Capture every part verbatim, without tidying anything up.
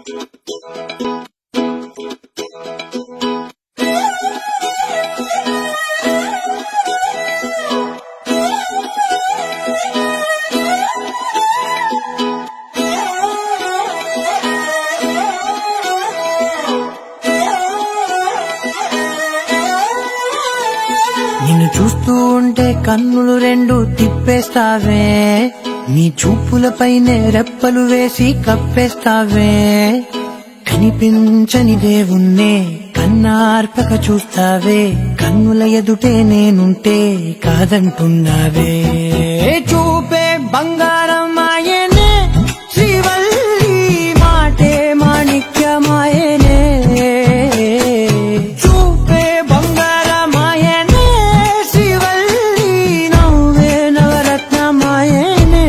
నిన్ను చూస్తూ ఉంటే కన్నులు రెండు తిప్పేస్తావే, నీ చూపులపైనే రెప్పలు వేసి కప్పేస్తావే. కనిపించని దేవుణ్ణే కన్నార్పక చూస్తావే, కన్నుల ఎదుటే నేనుంటే కాదంటున్నావే. చూపే బంగారం ఆయనే, శ్రీవల్లి మాటే మాణిక్యమాయనే. చూపే బంగారం ఆయనే, శ్రీవల్లి నవ్వే నవరత్నమాయనే.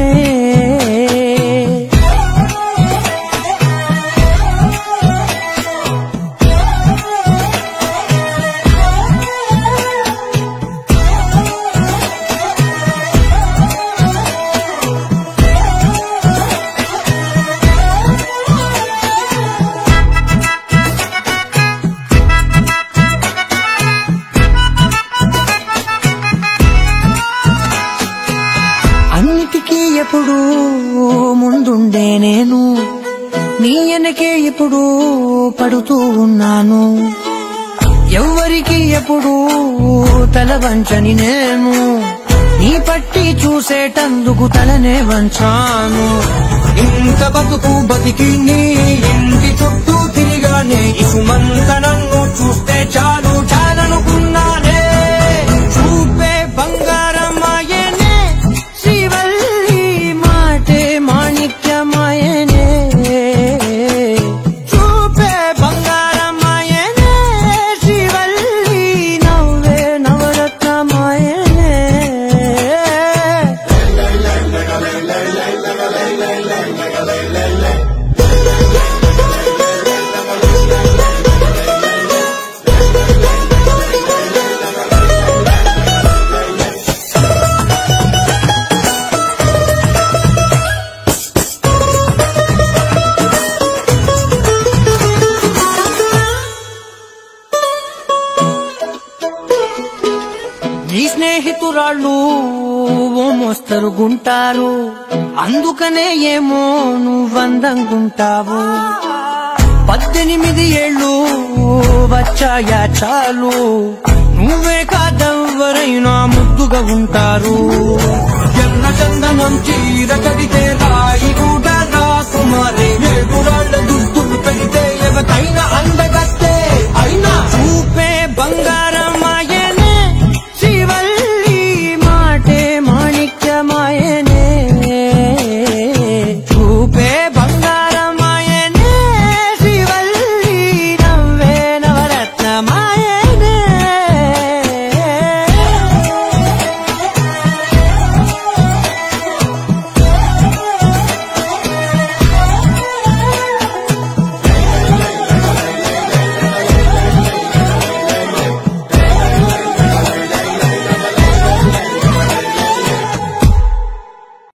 అన్నిటికీ ఎప్పుడు ముందుండే నేను, నీ వెనకే ఎప్పుడు పడుతూ ఉన్నాను. ఎవ్వరికి ఎప్పుడు తల వంచని నేను, నీ పట్టి చూసేటందుకు తలనే వంచాను. ఇంత బతుకు బతికి నీ ఇంటి చుట్టూ తిరిగానే, ఇసుమంత నన్ను చూస్తే చాలు చాలనుకున్నానే. చూపే బంగారం ఆయనే, శ్రీవల్లి మాటే మాణిక్యమాయనే. చూపే బంగారం ఆయనే, శ్రీవల్లి నవ్వే నవరత్నమాయనే. నీ స్నేహితురాళ్ళు ఓ మోస్తరు గుంటారు, అందుకనే ఏమో నువ్వందంగుంటావు. పద్దెనిమిది ఏళ్ళు వచ్చాయా చాలు, నువ్వే కాదెవ్వరైనా ముద్దుగా ఉంటారు. ఎన్న చందనం చీర కడితే రాయి కూడా రాకుమారి, ఏడురాళ్ల దుస్తులు పెడితే ఎవతైనా అంద